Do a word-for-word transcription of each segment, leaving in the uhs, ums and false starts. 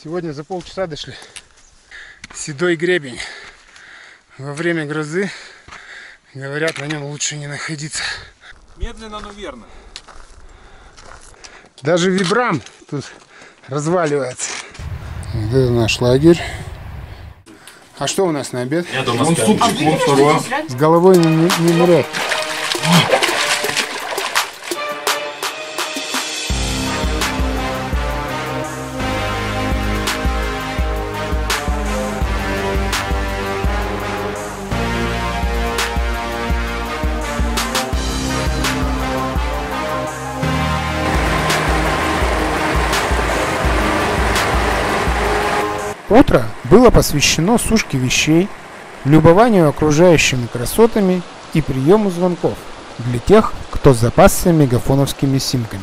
Сегодня за полчаса дошли. Седой гребень. Во время грозы, говорят, на нем лучше не находиться. Медленно, но верно. Даже вибрам тут разваливается. Вот это наш лагерь. А что у нас на обед? Я дома вон супчик, вон второй. С головой не, не, не ныряй. Утро было посвящено сушке вещей, любованию окружающими красотами и приему звонков для тех, кто запасся мегафоновскими симками.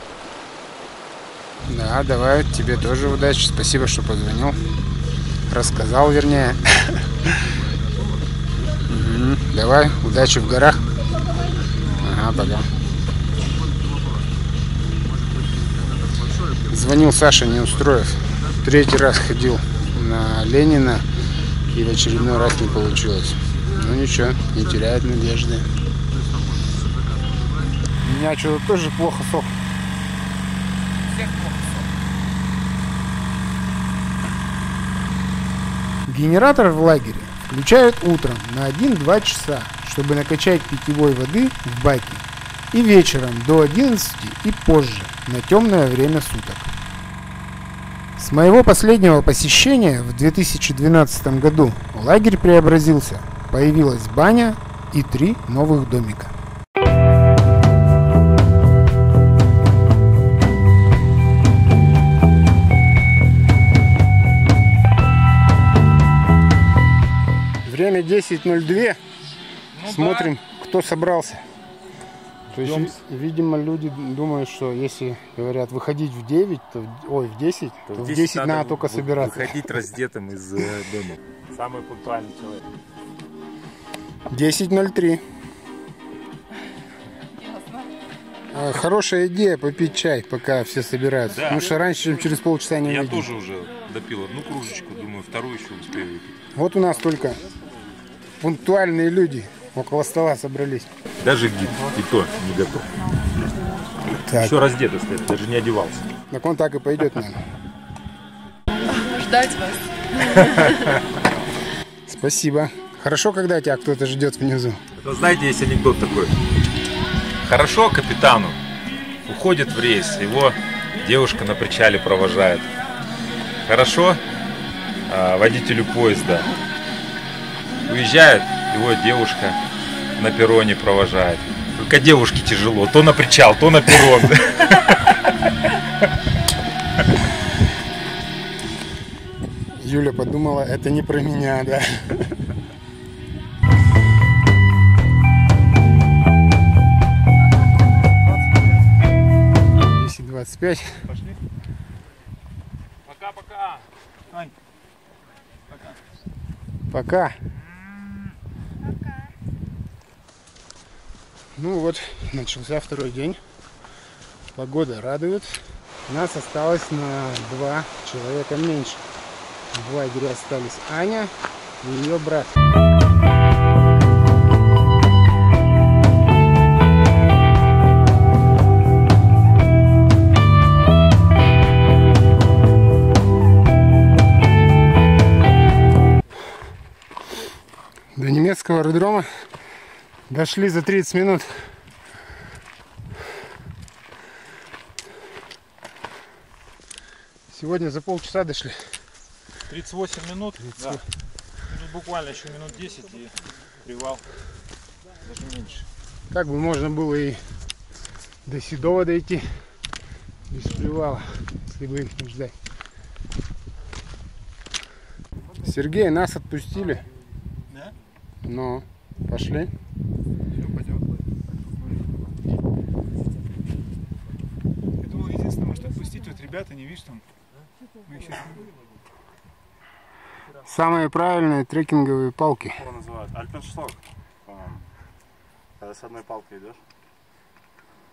Да, давай, тебе тоже удачи. Спасибо, что позвонил. Рассказал, вернее. Давай, удачи в горах. Ага, пока. Звонил Саша Неустроев. Третий раз ходил на Ленина и в очередной раз не получилось. Ну ничего, не теряет надежды. У меня что-то тоже плохо сох. Всех плохо сох. Генератор в лагере включают утром на один-два часа, чтобы накачать питьевой воды в баке, и вечером до одиннадцати и позже, на темное время суток. С моего последнего посещения в две тысячи двенадцатом году лагерь преобразился. Появилась баня и три новых домика. Время десять ноль два. Ну, смотрим, да. Кто собрался. То есть, видимо, люди думают, что если говорят выходить в девять, то ой, в десять, то, то в десять, десять надо, надо только собираться. Выходить раздетым из э, дома. Самый пунктуальный человек. десять ноль три. А, хорошая идея попить чай, пока все собираются. Да. Потому что раньше, чем через полчаса не Я увидим. тоже уже допил одну кружечку, думаю, вторую еще успею выпить. Вот у нас только пунктуальные люди около стола собрались. Даже гид и то не готов. Так. Еще раздетый стоит, даже не одевался. Так он так и пойдет, наверное. Ждать вас. Спасибо. Хорошо, когда тебя кто-то ждет внизу. Это, знаете, есть анекдот такой. Хорошо капитану. Уходит в рейс, его девушка на причале провожает. Хорошо а, водителю поезда. Уезжает, его девушка на перроне провожает. Только девушке тяжело. То на причал, то на перрон. Юля подумала, это не про меня, да. десять двадцать пять. Пошли. Пока-пока. Ань. Пока. Пока. Ну вот, начался второй день. Погода радует. Нас осталось на два человека меньше. В лагере остались Аня и ее брат. До немецкого аэродрома дошли за тридцать минут. Сегодня за полчаса дошли. тридцать восемь минут. тридцать. Да. Ну, буквально еще минут десять и привал. Даже меньше. Как бы можно было и до Седова дойти без привала, если бы их не ждать. Сергей, нас отпустили. Да? Ну, пошли. Я думал, единственное, может отпустить вот ребята, не видишь там. Мы еще... Самые правильные трекинговые палки. Его называют Альпеншток, по-моему. Когда с одной палкой идешь.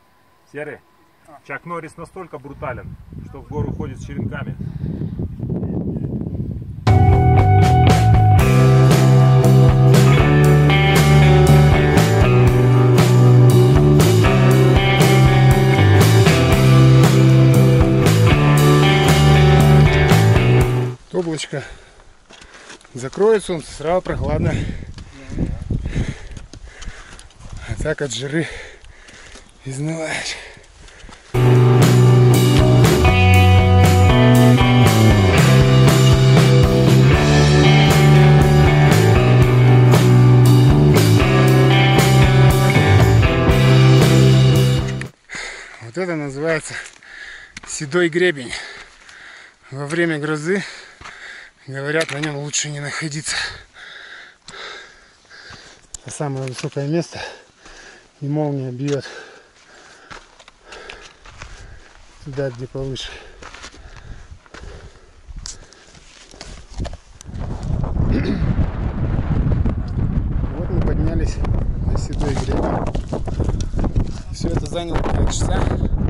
Серый, Чак Норрис настолько брутален, что в гору ходит с черенками. облачко закроет солнце, сразу прохладно. А так от жары изнываешь. Вот это называется седой гребень. Во время грозы, говорят, на нем лучше не находиться. Это самое высокое место, и молния бьет туда, где повыше. Вот мы поднялись на седой гребень. Все это заняло полтора часа.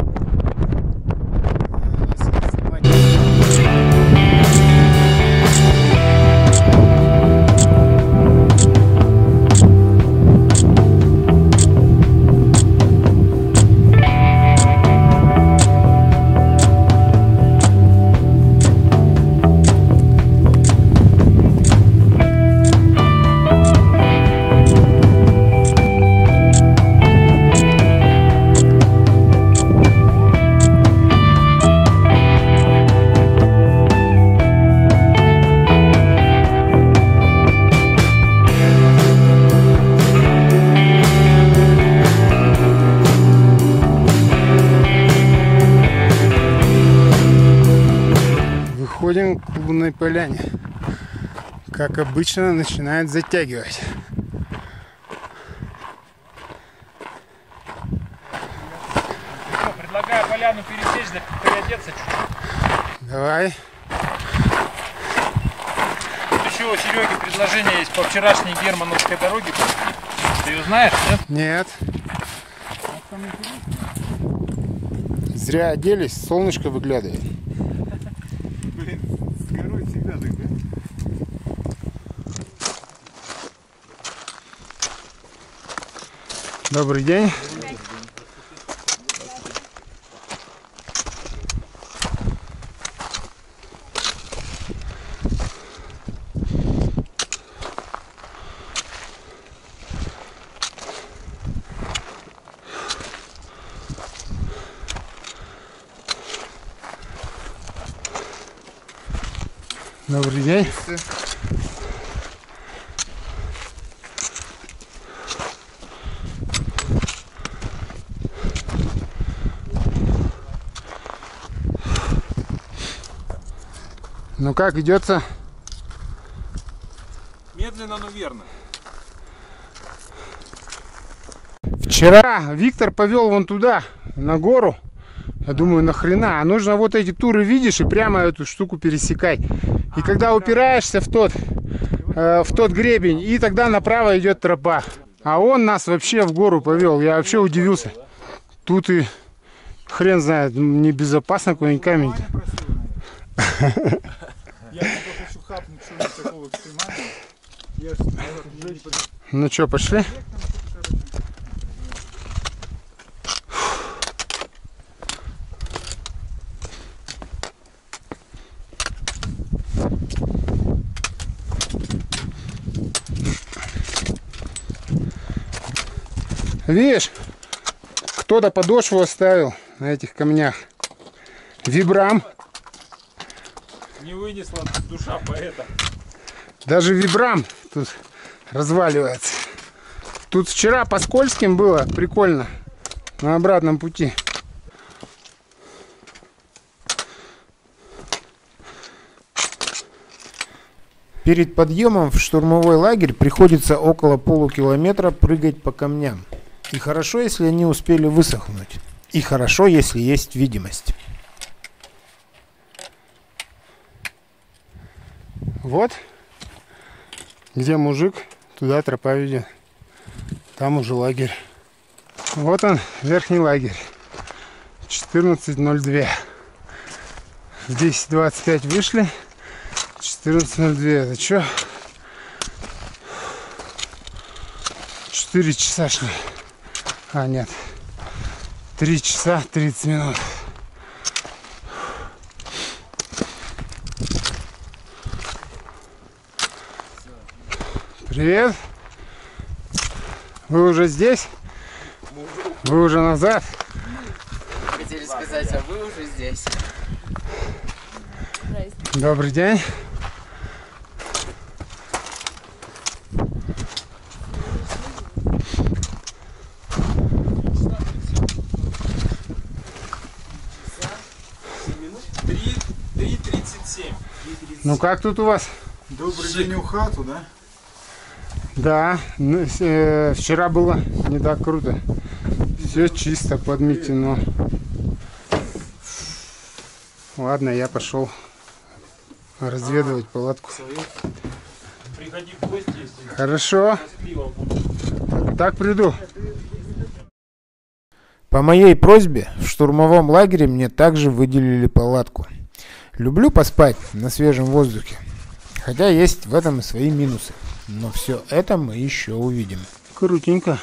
Выходим к лунной поляне. Как обычно, начинает затягивать. Что, предлагаю поляну пересечь, да переодеться чуть-чуть. Давай. Тут еще у Сереги предложение есть по вчерашней Германовской дороге. Ты ее знаешь, нет? Нет. Зря оделись, солнышко выглядывает. Блин, с горой всегда так, да? Добрый день. Добрый день. Ну как идется? Медленно, но верно. Вчера Виктор повел вон туда, на гору. Я думаю, нахрена? А нужно вот эти туры, видишь, и прямо эту штуку пересекать. И когда упираешься в тот, э, в тот гребень, и тогда направо идет тропа. А он нас вообще в гору повел. Я вообще удивился. Тут и хрен знает, небезопасно какой-нибудь камень. Я только хочу хапнуть что-нибудь такого экстремального. Ну что, пошли? Видишь, кто-то подошву оставил на этих камнях. Вибрам. Не вынесла душа поэта. Даже вибрам тут разваливается. Тут вчера по скользким было прикольно. На обратном пути. Перед подъемом в штурмовой лагерь приходится около полукилометра прыгать по камням. И хорошо, если они успели высохнуть. И хорошо, если есть видимость. Вот, где мужик, туда тропа ведет. Там уже лагерь. Вот он, верхний лагерь. четырнадцать ноль два. В десять двадцать пять вышли. четырнадцать ноль два. Это что? четыре часа шли. А, нет. три часа тридцать минут. Привет. Вы уже здесь? Вы уже назад? Хотели сказать, а вы уже здесь. Добрый день. три тридцать семь. Ну как тут у вас? Добрый день, ухату, да? Да, ну, э, вчера было не так круто. Все чисто подметено. Ладно, я пошел разведывать палатку. Приходи в гости, если Хорошо. счастливо будет. Так приду. По моей просьбе в штурмовом лагере мне также выделили палатку. Люблю поспать на свежем воздухе, хотя есть в этом и свои минусы. Но все это мы еще увидим. Крутенько.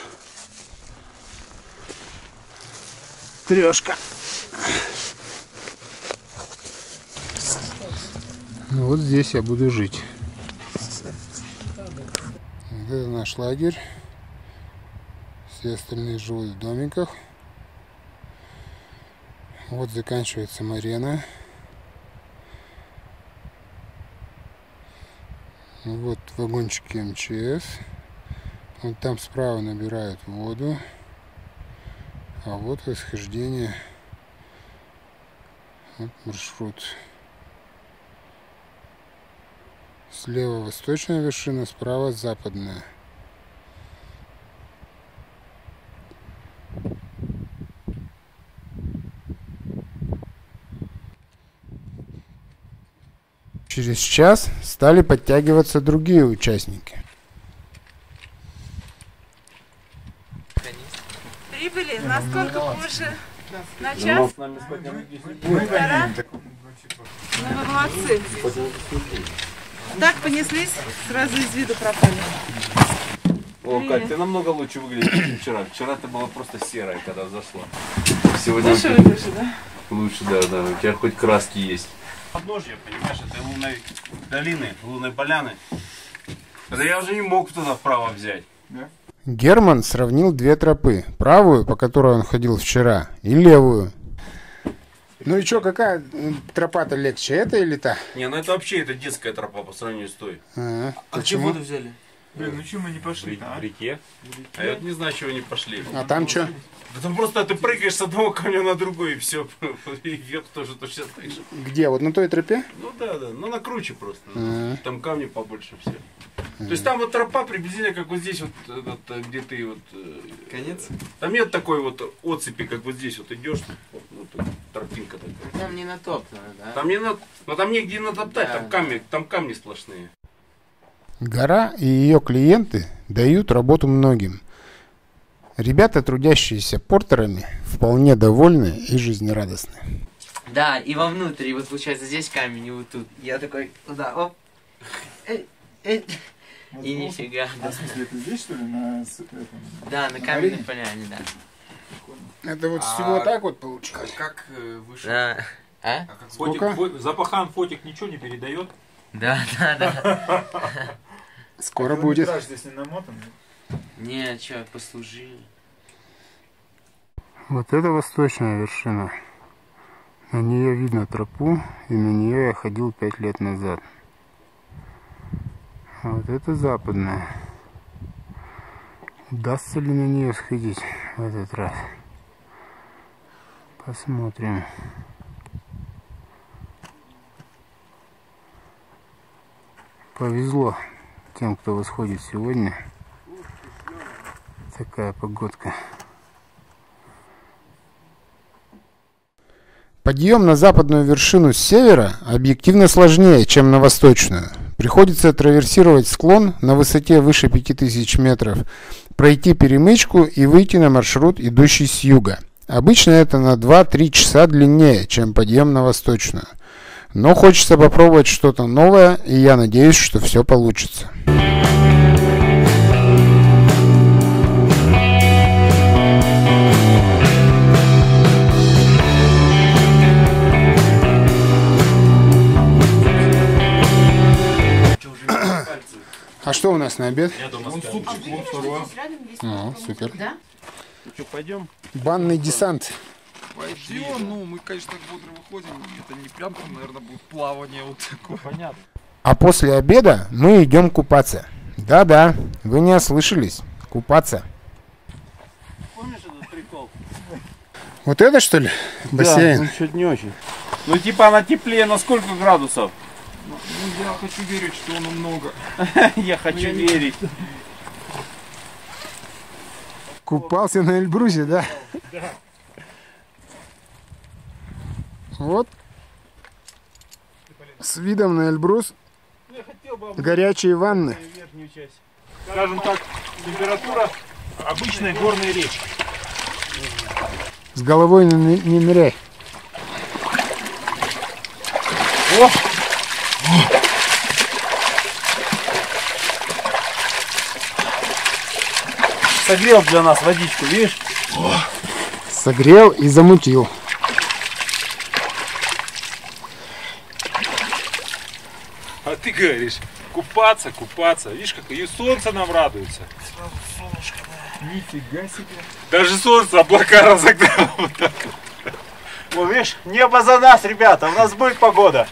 Трешка. Вот здесь я буду жить. Вот это наш лагерь. Все остальные живут в домиках. Вот заканчивается марена. Вот вагончики эм че эс. Вот там справа набирают воду. А вот восхождение. Вот маршрут. Слева восточная вершина, справа западная. Через час стали подтягиваться другие участники. Прибыли насколько позже? На час? Полтора? Ну вы молодцы. Так понеслись, сразу из виду пропали. О, Кать, ты намного лучше выглядишь, чем вчера. Вчера ты была просто серая, когда зашла. Сегодня Лучше выглядишь, да? лучше, да, да. У тебя хоть краски есть. Подножье, понимаешь, это лунной долины, лунной поляны. Да я уже не мог туда вправо взять. Герман сравнил две тропы. Правую, по которой он ходил вчера, и левую. Ну и что, какая тропа-то легче, эта или та? Не, ну это вообще это детская тропа по сравнению с той. А, А где воду взяли? Блин, ну чего мы не пошли, В а? реке. А я вот не знаю, чего не пошли. а там что? Да там просто ты прыгаешь с одного камня на другой, и все. И вверх тоже точно так же. Где? Вот на той тропе? Ну да, да, ну накруче просто. А. Там камни побольше все. То есть там вот тропа приблизительно как вот здесь вот, этот, где ты вот. э, Конец? Там нет такой вот отцепи, как вот здесь вот идешь, вот, ну, тут тропинка такая. Там не натоптано, да? Там не на, но там негде натоптать, Да. там камни, там камни сплошные. Гора и ее клиенты дают работу многим. Ребята, трудящиеся портерами, вполне довольны и жизнерадостны. Да, и вовнутрь, и вот получается здесь камень, и вот тут. Я такой, туда, оп. Эй, эй. И нифига. А в смысле, это здесь, что ли, на... с- этом? Да, на каменной поляне, да. Это вот А всего так вот получилось. Как э, вышел? Да. А? А как Сколько? фотик, фо- запахан фотик ничего не передает? Да, да, да. Скоро А будет. километраж здесь не намотан? Не, чё, послужили. Вот это восточная вершина. На нее видно тропу, и на нее я ходил пять лет назад. А вот это западная. Удастся ли на нее сходить в этот раз? Посмотрим. Повезло тем, кто восходит сегодня. Такая погодка. Подъем на западную вершину с севера объективно сложнее, чем на восточную. Приходится траверсировать склон на высоте выше пяти тысяч метров, пройти перемычку и выйти на маршрут, идущий с юга. Обычно это на два-три часа длиннее, чем подъем на восточную. Но хочется попробовать что-то новое, и я надеюсь, что все получится. А что у нас на обед? Я дома Вон ставлю. супчик, вон второе. О, супер. Да? Ну что, пойдем? Банный десант. Пойдем, ну мы, конечно, так бодро выходим. Это не прям там, наверное, будет плавание вот такое. Понятно. А после обеда мы идем купаться. Да-да, вы не ослышались. Купаться. Помнишь этот прикол? Вот это что ли? Бассейн? Да, ну чуть не очень. Ну типа она теплее на сколько градусов? Ну, я хочу верить, что оно много. Я хочу верить. Купался на Эльбрусе, да? Да. Вот. С видом на Эльбрус. Я хотел бы Горячие ванны. верхнюю часть. Скажем так, температура обычной горной речки. С головой не, не ныряй. О! Согрел для нас водичку, видишь? Согрел и замутил. А ты говоришь, купаться, купаться. Видишь, как и солнце нам радуется. Сразу солнышко, да. Нифига себе. Даже солнце облака разогнало. Вот так. Вот видишь, небо за нас, ребята, у нас будет погода.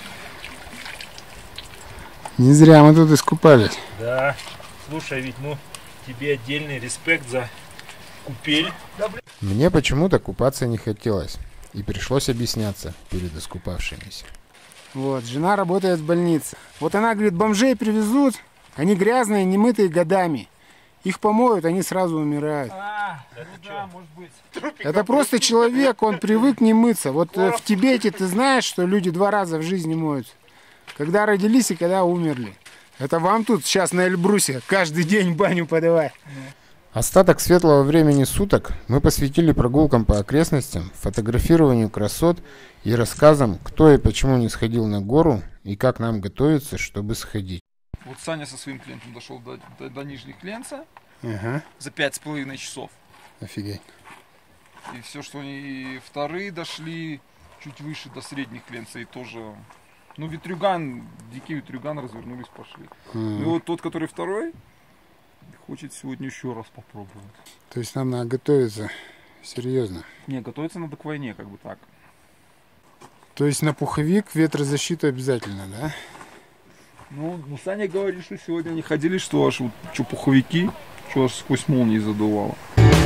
Не зря мы тут искупались. Да. Слушай, ведь ну тебе отдельный респект за купель. Мне почему-то купаться не хотелось. И пришлось объясняться перед искупавшимися. Вот, жена работает в больнице. Вот она говорит, бомжей привезут, они грязные, немытые годами. Их помоют, они сразу умирают. А, это да, может быть. Это просто человек, он привык не мыться. Вот э, в Тибете ты знаешь, что люди два раза в жизни моются. Когда родились и когда умерли. Это вам тут сейчас на Эльбрусе каждый день баню подавай. Остаток светлого времени суток мы посвятили прогулкам по окрестностям, фотографированию красот и рассказам, кто и почему не сходил на гору и как нам готовиться, чтобы сходить. Вот Саня со своим клиентом дошел до, до, до Нижних Ленца Ага, за пять с половиной часов. офигеть. И все, что они вторые дошли чуть выше до Средних Ленца и тоже... Ну, Ветрюган, дикий Ветрюган, развернулись, пошли. М. Ну и вот тот, который второй, хочет сегодня еще раз попробовать. То есть нам надо готовиться серьезно. Не, готовиться надо к войне, как бы так. То есть на пуховик, ветрозащиту обязательно, да? Ну, ну Саня говорит, что сегодня они ходили, что аж вот, что пуховики, что аж сквозь молнии задувало.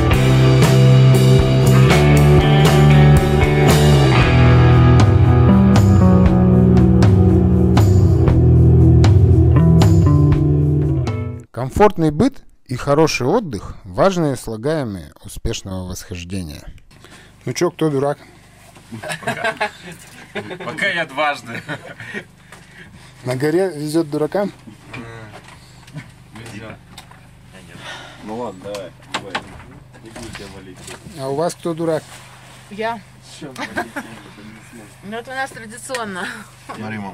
Комфортный быт и хороший отдых – важные слагаемые успешного восхождения. Ну чё, кто дурак? Пока я дважды. На горе везет дуракам? Ну ладно, давай, давай. Не буду тебя валить. А у вас кто дурак? Я. Ну это у нас традиционно. Смотри, мам.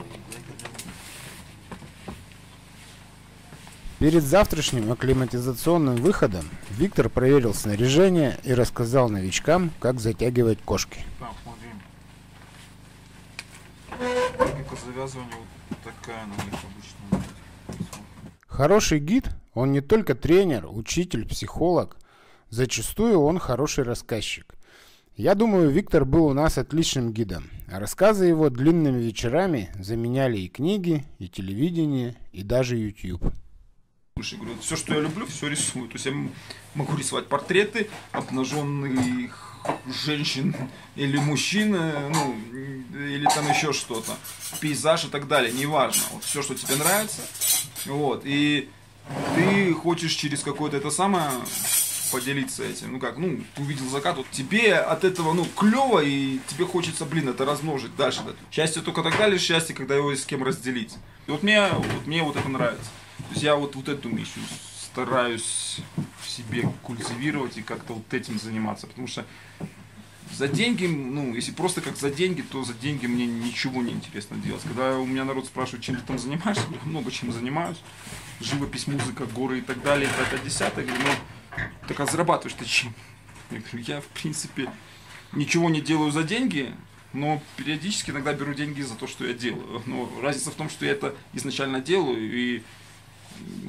Перед завтрашним акклиматизационным выходом Виктор проверил снаряжение и рассказал новичкам, как затягивать кошки. Там, смотри. Техника завязывания вот такая на них обычно. Хороший гид, он не только тренер, учитель, психолог, зачастую он хороший рассказчик. Я думаю, Виктор был у нас отличным гидом, а рассказы его длинными вечерами заменяли и книги, и телевидение, и даже YouTube. Больше говорю, все, что я люблю, все рисую. То есть я могу рисовать портреты обнаженных женщин или мужчин, ну, или там еще что-то, пейзаж и так далее, неважно. Вот все, что тебе нравится. Вот. И ты хочешь через какое-то это самое поделиться этим. Ну как, ну, ты увидел закат, вот тебе от этого, ну, клево, и тебе хочется, блин, это размножить дальше. Счастье только тогда лишь счастье, когда его с кем разделить. И вот мне вот, мне вот это нравится. То есть я вот, вот эту миссию стараюсь в себе культивировать и как-то вот этим заниматься. Потому что за деньги, ну, если просто как за деньги, то за деньги мне ничего не интересно делать. Когда у меня народ спрашивает, чем ты там занимаешься, я говорю, много чем занимаюсь. Живопись, музыка, горы и так далее, пятое, десятое. Я говорю, ну, так а зарабатываешь ты чем? Я говорю, я в принципе ничего не делаю за деньги, но периодически иногда беру деньги за то, что я делаю. Но разница в том, что я это изначально делаю, и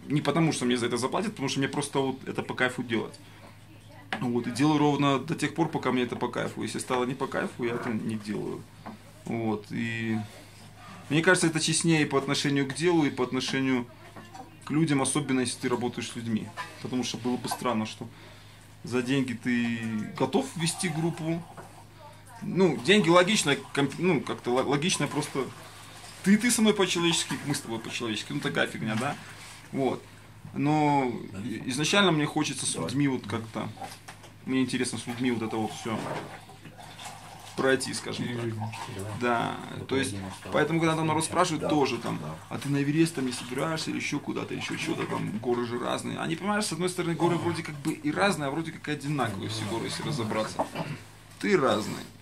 не потому, что мне за это заплатят, потому что мне просто вот это по кайфу делать. Вот, и делаю ровно до тех пор, пока мне это по кайфу. Если стало не по кайфу, я это не делаю. Вот, и мне кажется, это честнее по отношению к делу и по отношению к людям, особенно если ты работаешь с людьми. Потому что было бы странно, что за деньги ты готов вести группу. Ну, деньги логично, ну, как-то логично просто. Ты, ты со мной по-человечески, мы с тобой по-человечески, ну такая фигня, да? Вот. Но изначально мне хочется с людьми вот как-то, мне интересно с людьми вот это вот все пройти, скажем так. Да, то есть, поэтому, когда там народ спрашивает, тоже там, а ты на Эверест там не собираешься, или еще куда-то, или еще что-то, там, горы же разные. Они, понимаешь, с одной стороны, горы вроде как бы и разные, а вроде как и одинаковые все горы, если разобраться. Ты разный.